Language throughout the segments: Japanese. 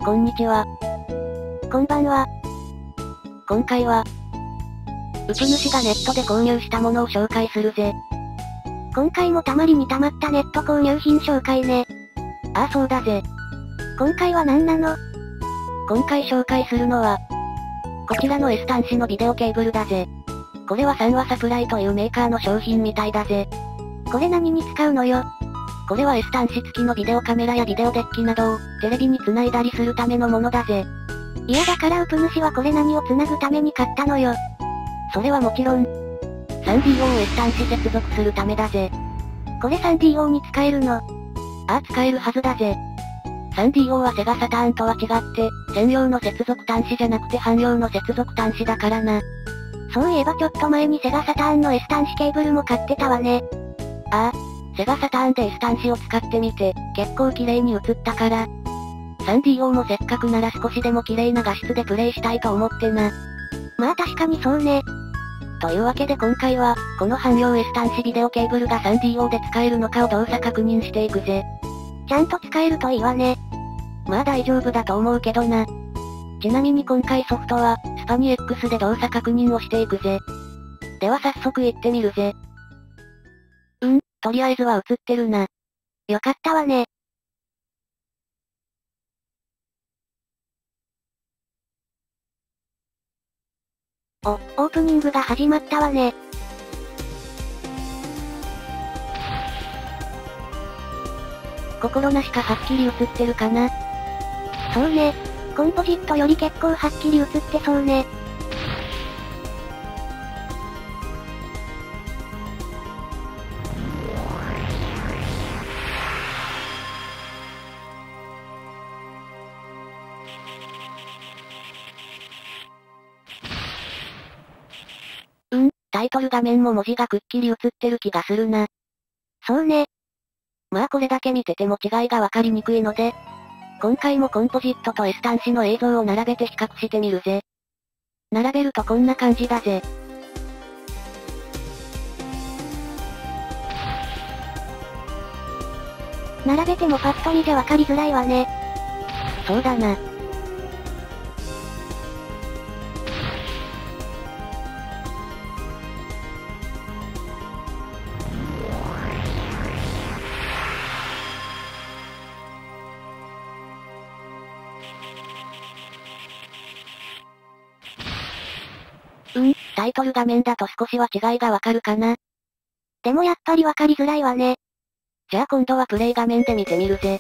こんにちは。 こんばんは。 今回は、うぷ主がネットで購入したものを紹介するぜ。 今回もたまりにたまったネット購入品紹介ね。 ああそうだぜ。 今回は何なの？ 今回紹介するのは、こちらの S 端子のビデオケーブルだぜ。これは三和サプライというメーカーの商品みたいだぜ。 これ何に使うのよ？ これは S 端子付きのビデオカメラやビデオデッキなどをテレビに繋いだりするためのものだぜ。 いやだからうぷ主はこれ何を繋ぐために買ったのよ。 それはもちろん、3DO を S 端子接続するためだぜ。 これ 3DO に使えるの？ ああ使えるはずだぜ。3DO はセガサターンとは違って、専用の接続端子じゃなくて汎用の接続端子だからな。 そういえばちょっと前にセガサターンの S 端子ケーブルも買ってたわね。 ああ、セガサターンで S 端子を使ってみて、結構綺麗に映ったから。3DO もせっかくなら少しでも綺麗な画質でプレイしたいと思ってな。 まあ確かにそうね。 というわけで今回は、この汎用 S 端子ビデオケーブルが 3DO で使えるのかを動作確認していくぜ。 ちゃんと使えるといいわね。 まあ大丈夫だと思うけどな。ちなみに今回ソフトは、スパニ X で動作確認をしていくぜ。では早速行ってみるぜ。とりあえずは映ってるな。 よかったわね。オープニングが始まったわね。 心なしかはっきり映ってるかな。 そうね。コンポジットより結構はっきり映ってそうね。 タイトル画面も文字がくっきり映ってる気がするな。 そうね。 まあこれだけ見てても違いがわかりにくいので、今回もコンポジットと S 端子の映像を並べて比較してみるぜ。並べるとこんな感じだぜ。 並べてもパッと見じゃわかりづらいわね。 そうだな。タイトル画面だと少しは違いがわかるかな。 でもやっぱりわかりづらいわね。 じゃあ今度はプレイ画面で見てみるぜ。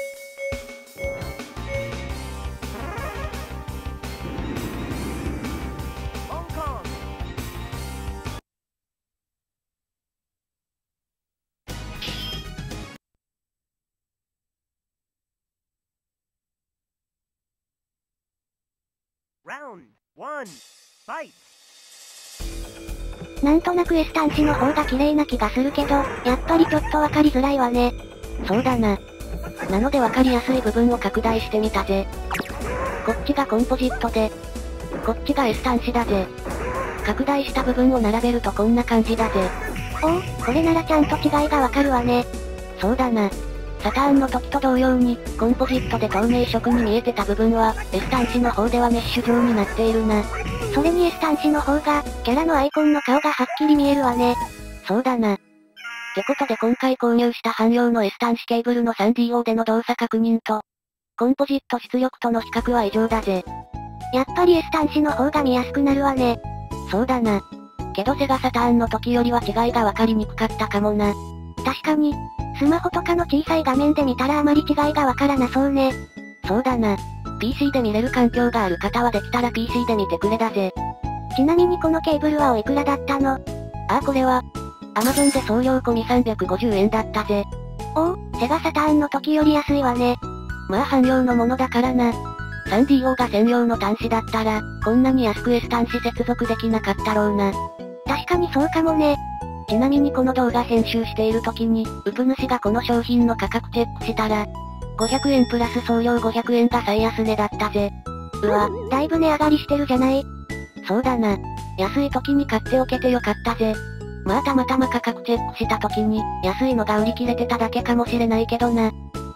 なんとなく S 端子の方が綺麗な気がするけど、やっぱりちょっとわかりづらいわね。 そうだな。なのでわかりやすい部分を拡大してみたぜ。こっちがコンポジットで、こっちが S 端子だぜ。拡大した部分を並べるとこんな感じだぜ。 おお、これならちゃんと違いがわかるわね。 そうだな。サターンの時と同様に、コンポジットで透明色に見えてた部分は、S 端子の方ではメッシュ状になっているな。 それに S 端子の方が、キャラのアイコンの顔がはっきり見えるわね。 そうだな。ってことで今回購入した汎用の S 端子ケーブルの 3DO での動作確認と、コンポジット出力との比較は異常だぜ。 やっぱり S 端子の方が見やすくなるわね。 そうだな。けどセガサターンの時よりは違いがわかりにくかったかもな。 確かに、スマホとかの小さい画面で見たらあまり違いがわからなそうね。 そうだな。PC で見れる環境がある方はできたら PC で見てくれだぜ。 ちなみにこのケーブルはおいくらだったの？ これは、Amazon で送料込み350円だったぜ。 おお、セガサターンの時より安いわね。 まあ汎用のものだからな。3DO が専用の端子だったら、こんなに安く S 端子接続できなかったろうな。 確かにそうかもね。 ちなみにこの動画編集している時に、うぷ主がこの商品の価格チェックしたら、500円プラス送料500円が最安値だったぜ。 うわ、だいぶ値上がりしてるじゃない。 そうだな。安い時に買っておけてよかったぜ。まあたまたま価格チェックした時に、安いのが売り切れてただけかもしれないけどな。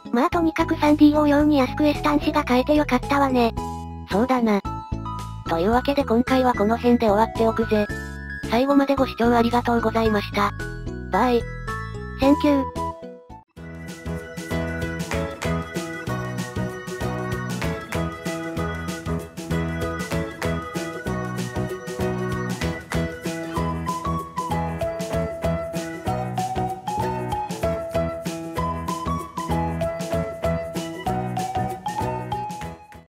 まあとにかく 3D を用に安く S 端子が買えてよかったわね。 そうだな。というわけで今回はこの辺で終わっておくぜ。最後までご視聴ありがとうございました。バイ。 Thank you.